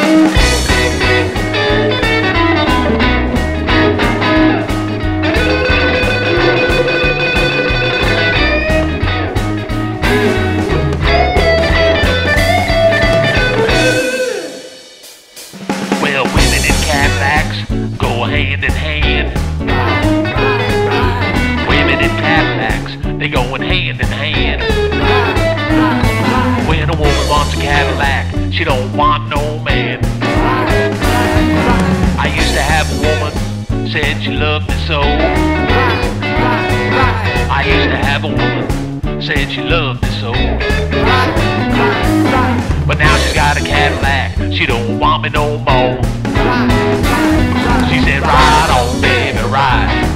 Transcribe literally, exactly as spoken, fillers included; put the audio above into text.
Well, women in Cadillacs go hand in hand. Women in Cadillacs, they going hand in hand. When a woman wants a Cadillac, she don't want no man. I used to have a woman, said she loved me so. I used to have a woman, said she loved me so. But now she's got a Cadillac, she don't want me no more. She said, ride on, baby, ride.